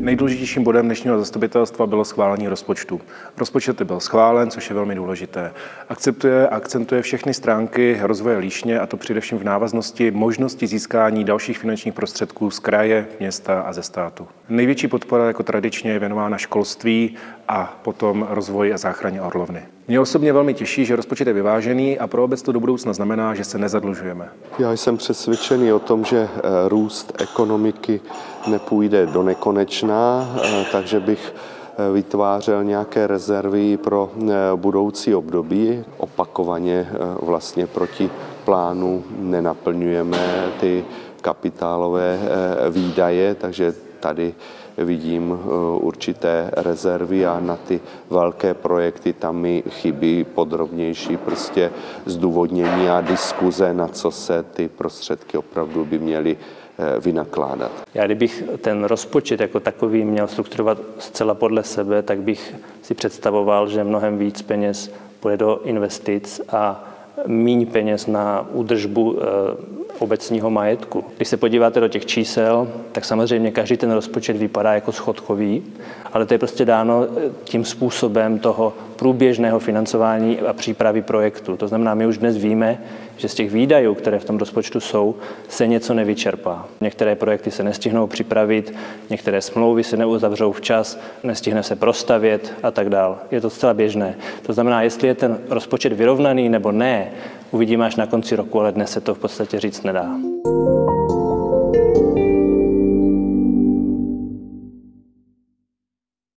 Nejdůležitějším bodem dnešního zastupitelstva bylo schválení rozpočtu. Rozpočet byl schválen, což je velmi důležité. Akcentuje všechny stránky rozvoje Líšně, a to především v návaznosti možnosti získání dalších finančních prostředků z kraje, města a ze státu. Největší podpora jako tradičně je věnována školství a potom rozvoji a záchraně Orlovny. Mě osobně velmi těší, že rozpočet je vyvážený a pro obec to do budoucna znamená, že se nezadlužujeme. Já jsem přesvědčený o tom, že růst ekonomiky nepůjde do nekonečna, takže bych vytvářel nějaké rezervy pro budoucí období. Opakovaně vlastně proti plánu nenaplňujeme ty kapitálové výdaje, takže tady vidím určité rezervy a na ty velké projekty tam mi chybí podrobnější prostě zdůvodnění a diskuze, na co se ty prostředky opravdu by měly vynakládat. Já kdybych ten rozpočet jako takový měl strukturovat zcela podle sebe, tak bych si představoval, že mnohem víc peněz půjde do investic a míň peněz na údržbu obecního majetku. Když se podíváte do těch čísel, tak samozřejmě každý ten rozpočet vypadá jako schodkový, ale to je prostě dáno tím způsobem toho průběžného financování a přípravy projektu. To znamená, my už dnes víme, že z těch výdajů, které v tom rozpočtu jsou, se něco nevyčerpá. Některé projekty se nestihnou připravit, některé smlouvy se neuzavřou včas, nestihne se prostavět a tak dál. Je to zcela běžné. To znamená, jestli je ten rozpočet vyrovnaný nebo ne, uvidíme až na konci roku, ale dnes se to v podstatě říct nedá.